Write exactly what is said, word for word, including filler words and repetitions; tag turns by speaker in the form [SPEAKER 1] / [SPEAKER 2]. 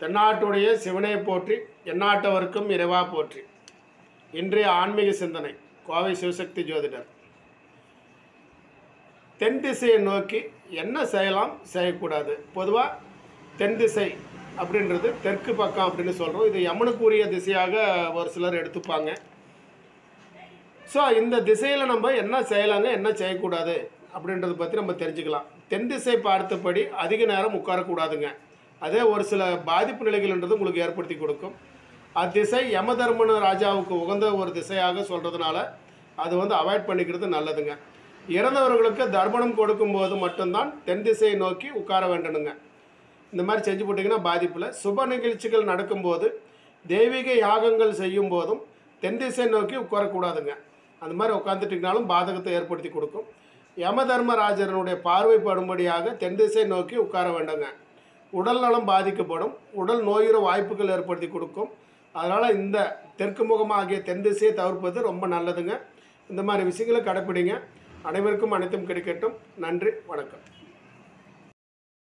[SPEAKER 1] தென்னாட்டுடைய சிவனை போற்றி எந்நாட்டவருக்கும் இறைவா போற்றி. இன்றைய ஆன்மீக சிந்தனை கோவை சிவசக்தி ஜோதிடர். தென் திசையை நோக்கி என்ன செய்யலாம் செய்யக்கூடாது. பொதுவாக தென் திசை அப்படின்றது தெற்கு பக்கம் அப்படின்னு சொல்கிறோம். இது யமனுக்குரிய திசையாக ஒரு சிலர் எடுத்துப்பாங்க. ஸோ இந்த திசையில் நம்ம என்ன செய்யலாங்க என்ன செய்யக்கூடாது அப்படின்றத பற்றி நம்ம தெரிஞ்சுக்கலாம். தென் திசை பார்த்தபடி அதிக நேரம் உட்காரக்கூடாதுங்க. அதே ஒரு சில பாதிப்பு நிலைகள்ன்றது உங்களுக்கு ஏற்படுத்தி கொடுக்கும். அத்திசை யம தர்மன ராஜாவுக்கு உகந்த ஒரு திசையாக சொல்கிறதுனால அது வந்து அவாய்ட் பண்ணிக்கிறது நல்லதுங்க. இறந்தவர்களுக்கு தர்ப்பணம் கொடுக்கும்போது மட்டும்தான் தென் திசையை நோக்கி உட்கார வேண்டணுங்க. இந்த மாதிரி செஞ்சு போட்டிங்கன்னா பாதிப்பில். சுப நிகழ்ச்சிகள் நடக்கும்போது தெய்வீக யாகங்கள் செய்யும் போதும் தென் திசை நோக்கி உட்காரக்கூடாதுங்க. அந்த மாதிரி உட்காந்துட்டிங்கனாலும் பாதகத்தை ஏற்படுத்தி கொடுக்கும். யம தர்மராஜனுடைய பார்வைப்படும்படியாக தென் திசை நோக்கி உட்கார வேண்டுங்க. உடல் நலம் பாதிக்கப்படும், உடல் நோயுற வாய்ப்புகள் ஏற்படுத்தி கொடுக்கும். அதனால் இந்த தெற்கு முகமாகிய தென் திசையை தவிர்ப்பது ரொம்ப நல்லதுங்க. இந்த மாதிரி விஷயங்களை கடைப்பிடிங்க. அனைவருக்கும் அனைத்தும் கிடைக்கட்டும். நன்றி, வணக்கம்.